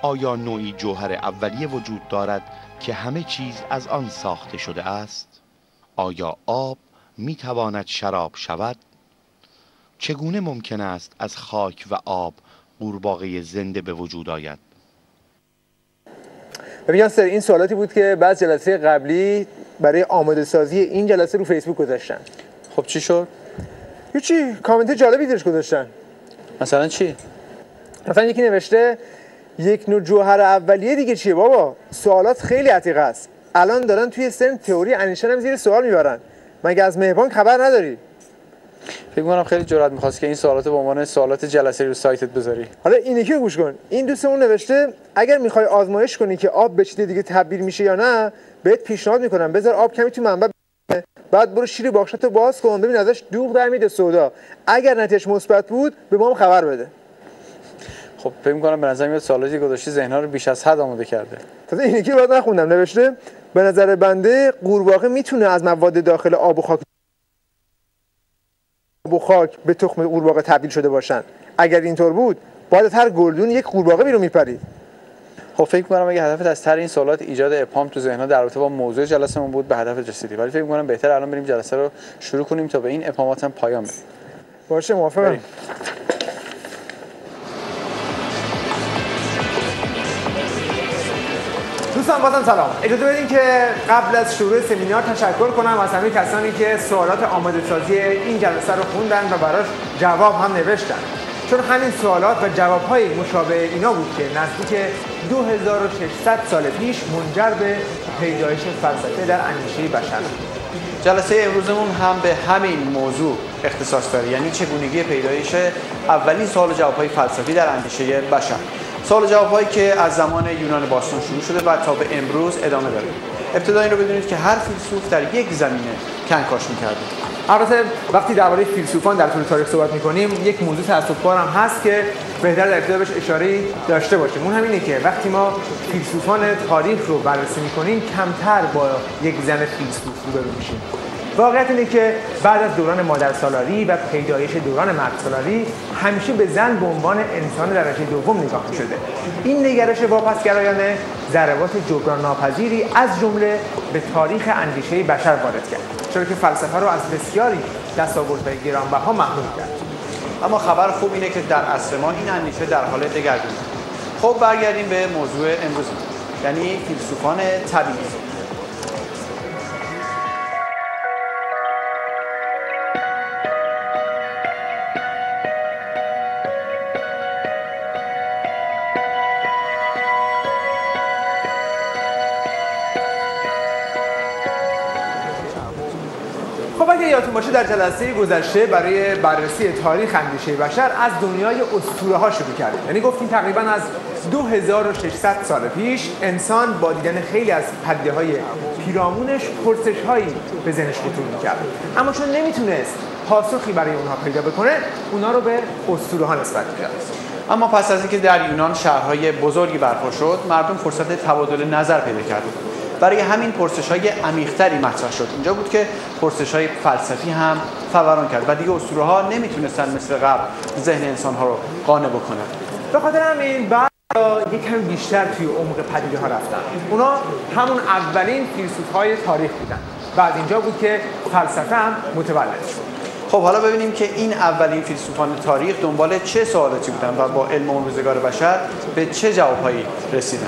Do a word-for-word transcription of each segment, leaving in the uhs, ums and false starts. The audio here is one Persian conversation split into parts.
آیا نوعی جوهر اولیه وجود دارد که همه چیز از آن ساخته شده است؟ آیا آب می تواند شراب شود؟ چگونه ممکن است از خاک و آب قورباغه زنده به وجود آید؟ ببین یاسر، این سوالاتی بود که بعد جلسه قبلی برای آماده سازی این جلسه رو فیسبوک گذاشتن. خب چی شد؟ هیچی، کامنت جالبی درش گذاشتن. مثلا چی؟ مثلا یکی نوشته یک نوع جوهر اولیه دیگه چیه بابا؟ سوالات خیلی عتیقه است. الان دارن توی سن تئوری انیشتین هم زیر سوال میبرن. مگه از مهربان خبر نداری؟ فکر می‌کنم خیلی جرأت می‌خواست که این سوالات به عنوان سوالات جلسه رو سایتت بذاری. حالا این یکی رو گوش کن. این دوستمون نوشته اگر می‌خوای آزمایش کنی که آب به چیز دیگه تبدیل میشه یا نه، بهت پیشنهاد می‌کنم بذار آب کمی تو منبع، بعد برو شیر باکشاتو باز کن ببین ازش دوغ در میاد سودا. اگر نتیجه مثبت بود به ما هم خبر بده. خب فکر می‌کنم به نظر میاد سوالاتی گذاشتی ذهن‌ها رو بیش از حد آماده کرده. تازه این یکی رو بعد نخوندم. نوشته به نظر بنده قورباغه میتونه از مواد داخل آب و خاک آب و خاک به تخم قورباغه تبدیل شده باشن. اگر اینطور بود باید از هر گلدون یک قورباغه بیرون میپرید. خب فکر می‌کنم اگه هدفت از طریق این سوالات ایجاد ابهام تو ذهن‌ها در رابطه با موضوع جلسه‌مون بود به هدفت رسیدی. ولی فکر می‌کنم بهتر الان بریم جلسه رو شروع کنیم تا به این ابهامات هم پایان بدیم. باشه موافقم. دوستان بازم سلام. اجازه بدین که قبل از شروع سمینار تشکر کنم از همه کسانی که سوالات آماده سازی این جلسه رو خوندن و براش جواب هم نوشتن. چون همین سوالات و جواب‌های مشابه اینا بود که نزدیک دو هزار و ششصد سال پیش منجر به پیدایش فلسفه در اندیشه بشر شد. جلسه امروزمون هم به همین موضوع اختصاص داره، یعنی چگونگی پیدایش اولین سوال و جواب‌های فلسفی در اندیشه بشر. سوال و جواب‌هایی که از زمان یونان باستان شروع شده و تا به امروز ادامه داره. ابتدا این رو بدونید که هر فیلسوف در یک زمینه کنکاش می‌کرده. البته وقتی درباره فیلسوفان در طول تاریخ صحبت می‌کنیم یک موضوع تأسف‌بار هم هست که بهتر در ابتدا بهش اشاره داشته باشیم. اون همینه که وقتی ما فیلسوفان تاریخ رو بررسی می‌کنیم کمتر با یک زن فیلسوف روبرو میشیم. واقعیت اینه که بعد از دوران مادرسالاری و پیدایش دوران مردسالاری همیشه به زن به عنوان انسان درجه دوم نگاه می‌شده. این نگرش واپسگرایانه ضربات جبران ناپذیری از جمله به تاریخ اندیشه بشر وارد کرد، چرا که فلسفه رو از بسیاری دستاوردهای گرانبها محروم کرد. اما خبر خوب اینه که در عصر ما این اندیشه در حال دگرگونی. خب برگردیم به موضوع امروز، یعنی فیلسوفان طبیعی. خب اگه یادتون باشه در جلسه گذشته برای بررسی تاریخ اندیشه بشر از دنیای اسطوره‌ها شروع کردیم. یعنی گفتیم تقریباً از دو هزار و ششصد سال پیش انسان با دیدن خیلی از پدیده‌های پیرامونش پرسش‌هایی به ذهنش خطور می‌کرد. اما چون نمیتونست پاسخی برای اونها پیدا بکنه، اونها رو به اسطوره‌ها نسبت می‌داد. اما پس از اینکه در یونان شهرهای بزرگی برپا شد، مردم فرصت تبادل نظر پیدا کردند. برای همین پرسش‌های عمیق‌تری مطرح شد. اینجا بود که پرسش‌های فلسفی هم فوران کرد و دیگه اسطوره‌ها نمیتونستن مثل قبل ذهن انسان‌ها رو قانع بکنن. به خاطر همین بعد یک کم بیشتر توی عمق پدیده‌ها رفتن. اونا همون اولین فیلسوف‌های تاریخ بودن. بعد اینجا بود که فلسفه هم متولد شد. خب حالا ببینیم که این اولین فیلسوفان تاریخ دنبال چه سوالاتی بودن و با علم اون روزگار بشر به چه جوابهایی رسیدن.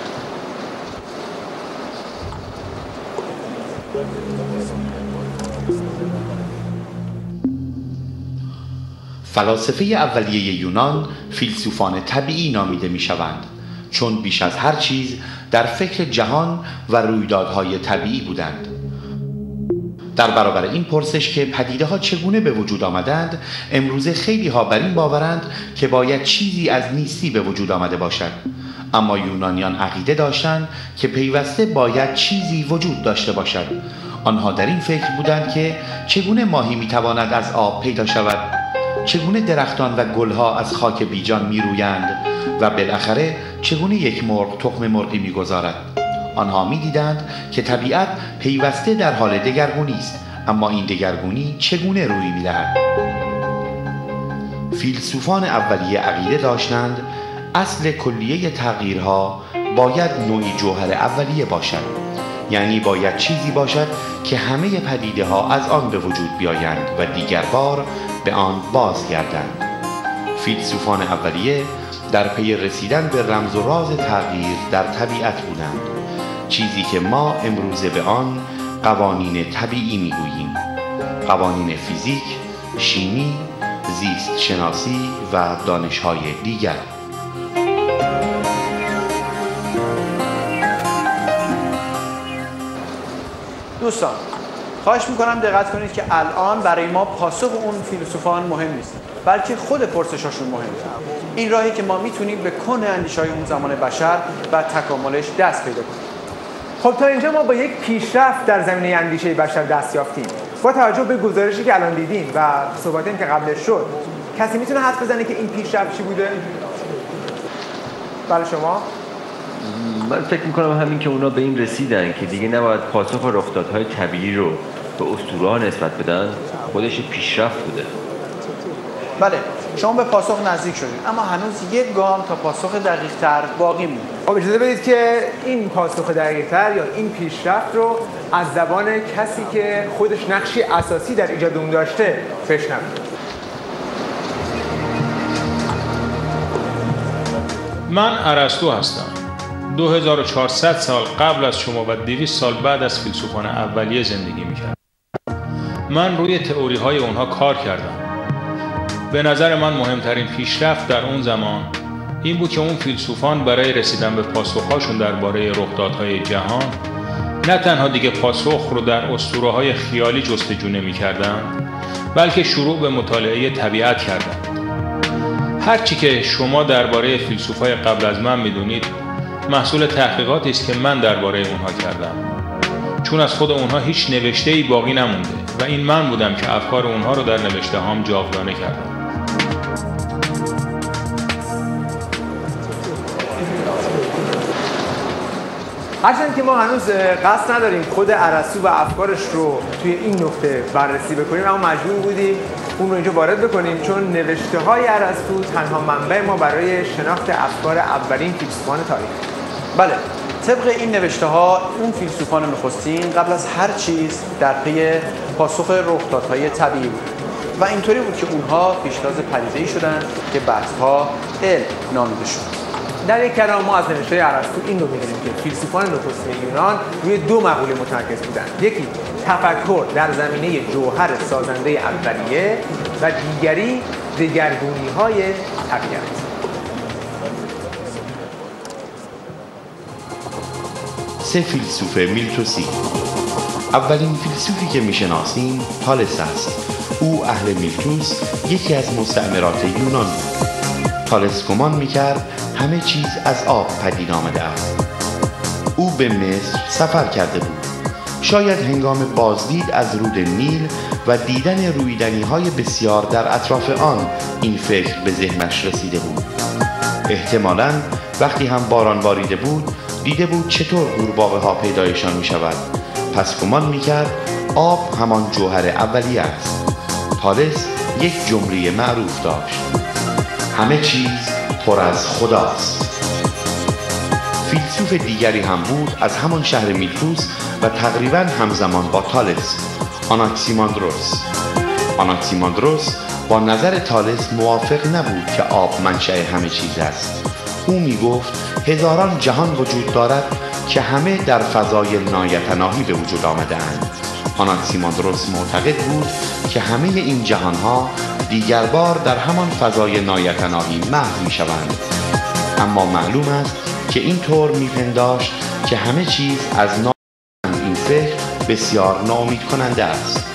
فلاسفه اولیه یونان فیلسوفان طبیعی نامیده می شوند، چون بیش از هر چیز در فکر جهان و رویدادهای طبیعی بودند. در برابر این پرسش که پدیده ها چگونه به وجود آمدند، امروزه خیلی ها بر این باورند که باید چیزی از نیستی به وجود آمده باشد. اما یونانیان عقیده داشتند که پیوسته باید چیزی وجود داشته باشد. آنها در این فکر بودند که چگونه ماهی میتواند از آب پیدا شود، چگونه درختان و گلها از خاک بیجان میرویند و بالاخره چگونه یک مرغ تخم مرغی میگذارد. آنها میدیدند که طبیعت پیوسته در حال دگرگونی است، اما این دگرگونی چگونه روی میدهد. فیلسوفان اولیه عقیده داشتند اصل کلیه تغییرها باید نوعی جوهر اولیه باشد، یعنی باید چیزی باشد که همه پدیده ها از آن به وجود بیایند و دیگر بار به آن بازگردند. فیلسوفان اولیه در پی رسیدن به رمز و راز تغییر در طبیعت بودند، چیزی که ما امروزه به آن قوانین طبیعی میگوییم، قوانین فیزیک، شیمی، زیست شناسی و دانش‌های دیگر. دوستان خواهش میکنم دقت کنید که الان برای ما پاسخ اون فیلسوفان مهم نیست، بلکه خود پرسشاشون مهمه. این راهی که ما میتونیم به کن اندیشه‌های اون زمان بشر و تکاملش دست پیدا کنیم. خب تا اینجا ما با یک پیشرفت در زمینه اندیشه بشر دست یافتیم. با توجه به گزارشی که الان دیدیم و صحبتیم که قبلش شد، کسی میتونه حدس بزنه که این پیشرفت چی بوده؟ برای شما؟ من فکر میکنم همین که اونا به این رسیدن که دیگه نباید پاسخ رخدادهای طبیعی رو به اسطوره‌ها نسبت بدن، خودش پیشرفت بوده. بله، شما به پاسخ نزدیک شدید، اما هنوز یک گام تا پاسخ دقیق‌تر باقی مونده. خب اجازه بدید که این پاسخ دقیق‌تر یا این پیشرفت رو از زبان کسی که خودش نقشی اساسی در ایجاد اون داشته بشنویم. من ارسطو هستم. دو هزار و چهارصد سال قبل از شما و دویست سال بعد از فیلسوفان اولیه زندگی میکردم. من روی تئوری های اونها کار کردم. به نظر من مهمترین پیشرفت در اون زمان این بود که اون فیلسوفان برای رسیدن به پاسخهاشون درباره رخدادهای جهان نه تنها دیگه پاسخ رو در اسطوره‌های خیالی جستجو نمی‌کردند، بلکه شروع به مطالعه طبیعت کردند. هرچی که شما درباره فیلسوفای قبل از من میدونید محصول تحقیقاتی است که من درباره اونها کردم، چون از خود اونها هیچ نوشته‌ای باقی نمونده و این من بودم که افکار اونها رو در نوشته‌هام جاودانه کردم. هرچند که ما هنوز قصد نداریم خود ارسطو و افکارش رو توی این نقطه بررسی بکنیم، اما مجبور بودیم اون رو اینجا وارد بکنیم چون نوشته های ارسطو تنها منبع ما برای شناخت افکار اولین فیلسوفان تاریخ. بله، طبق این نوشته ها اون فیلسوفان نخستین قبل از هر چیز در پی پاسخ رخدادهای طبیعی بود و اینطوری بود که اونها پیشتاز پدیده‌ای شدند که بعدها علم نامیده شد. در یک کلام ما از نوشته ارسطو این رو می‌بینیم که فیلسوفان نخستین یونان روی دو مقوله متمرکز بودند. یکی تفکر در زمینه جوهر سازنده اولیه و دیگری دگرگونی‌های طبیعت. سه فیلسوف میلتوسی. اولین فیلسوفی که میشناسیم تالس است. او اهل میلتوس، یکی از مستعمرات یونان بود. تالس گمان میکرد همه چیز از آب پدید آمده است. او به مصر سفر کرده بود. شاید هنگام بازدید از رود نیل و دیدن رویدنی‌های بسیار در اطراف آن این فکر به ذهنش رسیده بود. احتمالاً وقتی هم باران باریده بود دیده بود چطور قورباغه ها پیدایشان می شود، پس گمان می کرد آب همان جوهر اولیه است. تالس یک جمله معروف داشت: همه چیز پر از خداست. فیلسوف دیگری هم بود از همان شهر میلتوس و تقریباً همزمان با تالس، آناکسیماندروس. آناکسیماندروس با نظر تالس موافق نبود که آب منشأ همه چیز است. او می گفت هزاران جهان وجود دارد که همه در فضای نایتناهی به وجود آمده اند. آناکسیماندروس معتقد بود که همه این جهانها دیگر بار در همان فضای نایتناهی محو می شوند. اما معلوم است که این طور می پنداشت که همه چیز از نام این فکر بسیار ناامید کننده است.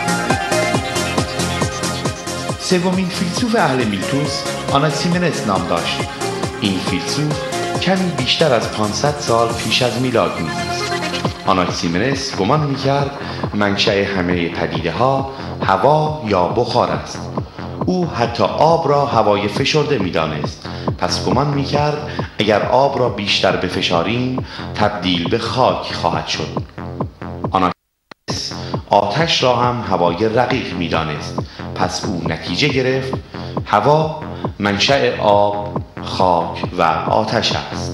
سومین فیلسوف اهل میلتوس آناکسیمنس نام داشت. این فیلسوف کمی بیشتر از پانصد سال پیش از میلاد می‌زیست. آناکسیمنس گمان می‌کرد منشأ همه پدیده ها هوا یا بخار است. او حتی آب را هوای فشرده می‌دانست. پس گمان می‌کرد اگر آب را بیشتر بفشاریم تبدیل به خاک خواهد شد. آناکسیمنس آتش را هم هوای رقیق می‌دانست. پس او نتیجه گرفت هوا منشأ آب خاک و آتش است.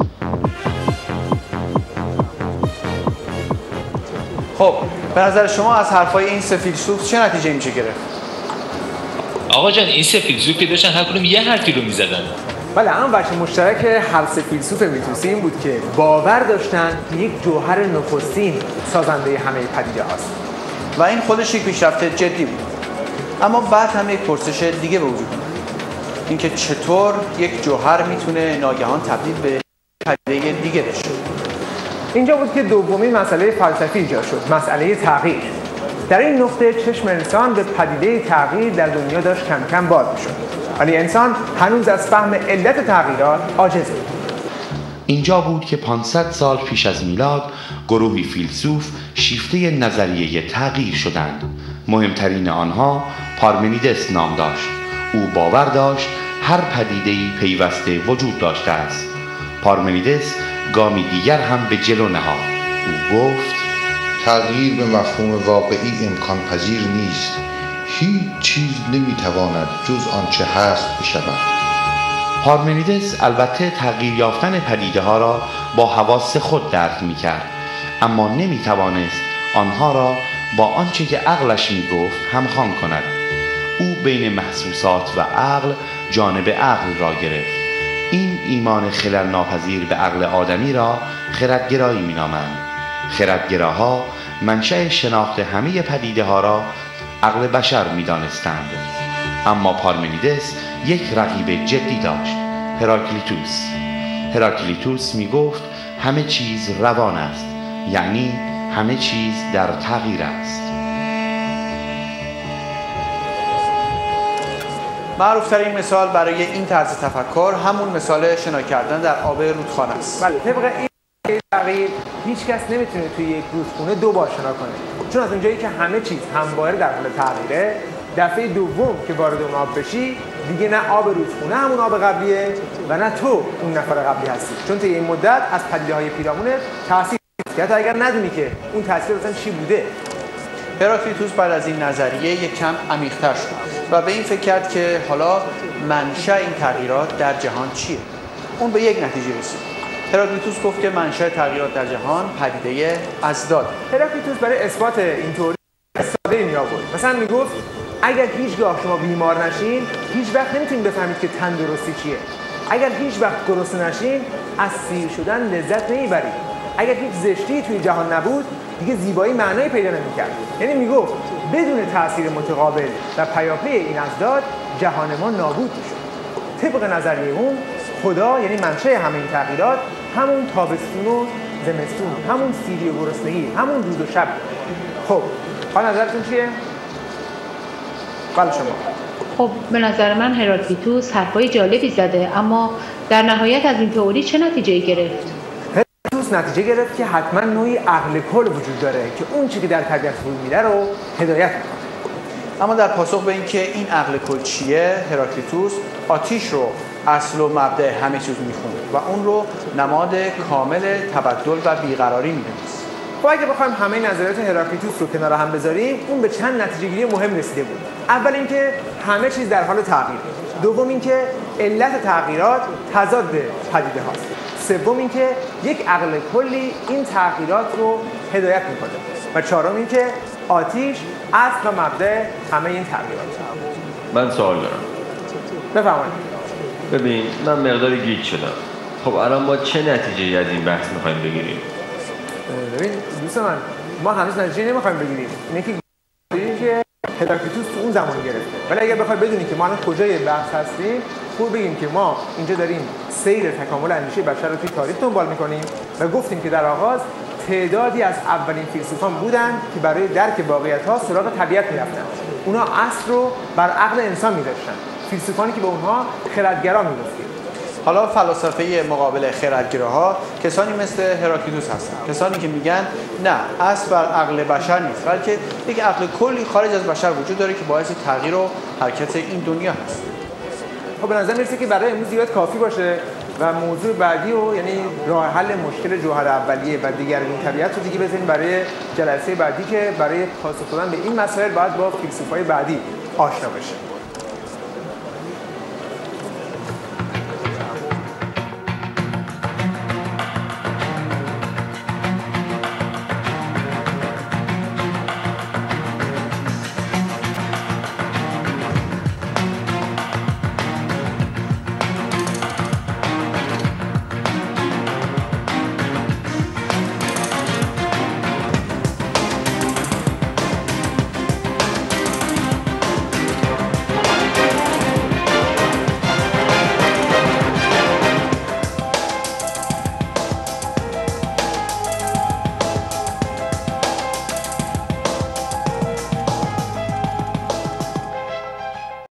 خب به نظر شما از حرفای این سه فیلسوف چه نتیجه میشه گرفت؟ آقا جان این سه فیلسوف که داشتن هر کدوم یه حرفی رو میزدن. بله، اما وجه مشترک هر سه فیلسوف میتوسی این بود که باور داشتن که یک جوهر نخستین سازنده همه پدیده هاست و این خودش یک پیشرفت جدی بود. اما بعد هم یک پرسش دیگه به وجود اومد، اینکه چطور یک جوهر میتونه ناگهان تبدیل به پدیده دیگه بشه. اینجا بود که دومین مسئله فلسفی ایجاد شد، مسئله تغییر. در این نقطه چشم انسان به پدیده تغییر در دنیا داشت کم کم باز می‌شد، ولی انسان هنوز از فهم علت تغییرات عاجز بود. اینجا بود که پانصد سال پیش از میلاد گروهی فیلسوف شیفته نظریه تغییر شدند. مهمترین آنها پارمنیدس نام داشت. او باور داشت هر پدیده‌ای پیوسته وجود داشته است. پارمنیدس گامی دیگر هم به جلو نهاد. او گفت تغییر به مفهوم واقعی امکان پذیر نیست. هیچ چیز نمیتواند جز آنچه هست بشود. پارمنیدس البته تغییر یافتن پدیده ها را با حواس خود درک می کرد، اما نمی توانست آنها را با آنچه که عقلش می گفت همخوان کند. او بین محسوسات و عقل جانب عقل را گرفت. این ایمان خلل ناپذیر به عقل آدمی را خردگرایی می نامند. خردگراها منشأ شناخت همه پدیده ها را عقل بشر می دانستند. اما پارمنیدس یک رقیب جدی داشت، هراکلیتوس. هراکلیتوس می گفت همه چیز روان است، یعنی همه چیز در تغییر است. معروفترین مثال برای این طرز تفکر همون مثال شنا کردن در آب رودخانه است. بله، طبق این تغییر هیچ کس نمیتونه توی یک رودخونه دو بار شنا کنه، چون از اونجایی که همه چیز همواره در حال تغییره، دفعه دوم که وارد اون آب بشی دیگه نه آب رودخونه همون آب قبلیه و نه تو اون نفر قبلی هستی، چون طی این مدت از پدیده‌های پیرامونت تاثیر گرفته، حتی اگر ندونی که اون تاثیر اصلا چی بوده. هراکلیتوس بعد از این نظریه یک کم عمیق‌تر شد و به این فکر کرد که حالا منشأ این تغییرات در جهان چیه. اون به یک نتیجه رسید. هراکلیتوس گفت که منشأ تغییرات در جهان پدیده اضداد. هراکلیتوس برای اثبات این تئوری ساده می آورد. مثلا میگفت اگر هیچگاه شما بیمار نشین، هیچ وقت نمیتونید بفهمید که تندرستی چیه. اگر هیچ وقت گرسنه نشین، از سیر شدن لذت نمیبرید. اگر هیچ زشتی توی جهان نبود، دیگه زیبایی معنایی پیدا نمی‌کرد. یعنی میگفت بدون تأثیر متقابل و پیاپی این اضداد جهان ما نابود میشد. طبق نظریه اون خدا یعنی منشأ همه این تغییرات همون تابستون و زمستون، همون سیری و گرسنگی، همون روز و شب. خب حالا نظرتون چیه؟ بله شما. خب به نظر من هراکلیتوس حرفای جالبی زده، اما در نهایت از این تئوری چه نتیجه‌ای گرفت؟ هراکلیتوس نتیجه گرفت که حتما نوعی عقل کل وجود داره که اون چیزی که در طبیعت وجود میده رو هدایت میکنه. اما در پاسخ به اینکه این عقل کل چیه، هراکلیتوس آتش رو اصل و مبدأ همه چیز میخونه و اون رو نماد کامل تبدل و بیقراری میدونست. خب اگه بخوایم همه نظریات هراکلیتوس رو کنار هم بذاریم، اون به چند نتیجه گیری مهم رسیده بود. اول اینکه همه چیز در حال تغییر. دوم اینکه علت تغییرات تضاد پدیده هاست. سوم اینکه یک عقل کلی این تغییرات رو هدایت میکنه. و چهارم اینکه آتش اصل و مبدأ همه این تغییرات. من سوال دارم. بفرمایید. ببین من مقداری گیج شدم. خب الان ما چه نتیجه‌ای از این بحث می‌خوایم بگیریم؟ ببین دوست من، ما هنوز نتیجه نمی‌خوایم بگیریم. اینه که ببینیم که هراکلیتوس تو اون زمان گرفته. ولی اگه بخوای بدونی که ما الان کجای بحث هستیم، خوب بگیم که ما اینجا داریم سیر تکامل اندیشه بشر رو توی تاریخ دنبال می‌کنیم و گفتیم که در آغاز تعدادی از اولین فیلسوفان بودن که برای درک واقعیت‌ها سراغ طبیعت می‌رفتن. اونا اصل رو بر عقل انسان می‌داشتن. فیلسوفانی که به اونها خردگرا می‌گفتیم. حالا فلاسفه مقابل خردگراها کسانی مثل هراکلیتوس هستن، کسانی که میگن نه اصل بر عقل بشر نیست، بلکه یک عقل کلی خارج از بشر وجود داره که باعث تغییر و حرکت این دنیا هست. خب به نظر میرسه که برای امروز زیاد کافی باشه و موضوع بعدی رو یعنی راه حل مشکل جوهر اولیه و دیگرگون طبیعت رو دیگه بزنیم برای جلسه بعدی که برای پاسخ دادن به این مسائل باید با فیلسوفای بعدی آشنا بشه.